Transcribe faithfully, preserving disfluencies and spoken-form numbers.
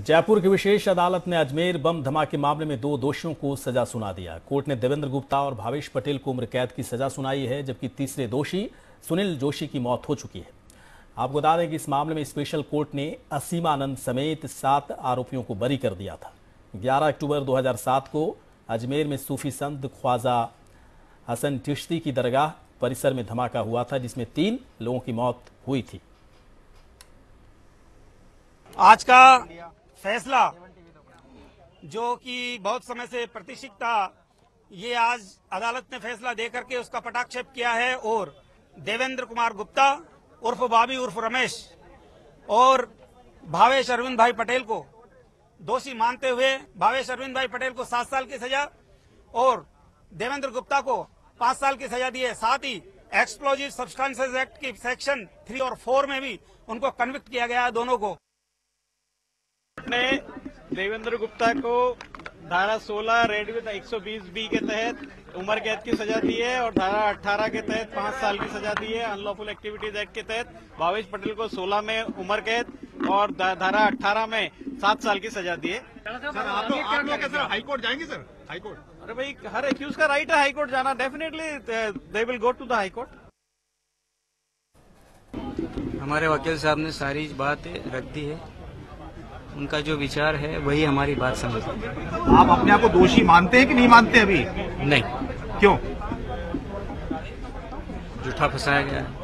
जयपुर की विशेष अदालत ने अजमेर बम धमाके मामले में दो दोषियों को सजा सुना दिया। कोर्ट ने देवेंद्र गुप्ता और भावेश पटेल को उम्र कैद की सजा सुनाई है, जबकि तीसरे दोषी सुनील जोशी की मौत हो चुकी है। आपको बता दें कि इस मामले में स्पेशल कोर्ट ने असीमानंद समेत सात आरोपियों को बरी कर दिया था। ग्यारह अक्टूबर दो हज़ार सात को अजमेर में सूफी संत ख्वाजा हसन चिश्ती की दरगाह परिसर में धमाका हुआ था, जिसमें तीन लोगों की मौत हुई थी। आज का फैसला जो कि बहुत समय से प्रतीक्षित था, ये आज अदालत ने फैसला देकर के उसका पटाक्षेप किया है और देवेंद्र कुमार गुप्ता उर्फ बाबी उर्फ रमेश और भावेश अरविंद भाई पटेल को दोषी मानते हुए भावेश अरविंद भाई पटेल को सात साल की सजा और देवेंद्र गुप्ता को पांच साल की सजा दी है। साथ ही एक्सप्लोजिव सब्सटेंसेस एक्ट की सेक्शन थ्री और फोर में भी उनको कन्विक्ट किया गया है। दोनों को ने देवेंद्र गुप्ता को धारा सोलह रेड विद एक सौ बीस बी के तहत उम्र कैद की सजा दी है और धारा अठारह के तहत पांच साल की सजा दी है। अनलॉफुल एक्टिविटीज एक्ट के तहत भावेश पटेल को सोलह में उम्र कैद और धारा अठारह में सात साल की सजा दी है। सर आप लोग आप लोग सर हाई कोर्ट जाएंगे सर? High court? अरे भाई, हर एक्यूज का राइट है हाई कोर्ट जाना। Definitely they will go to the high court. हमारे वकील साहब ने सारी बात रख दी है, उनका जो विचार है वही हमारी बात समझते हैं। आप अपने आप को दोषी मानते हैं कि नहीं मानते अभी? नहीं। क्यों? झूठा फंसाया गया है।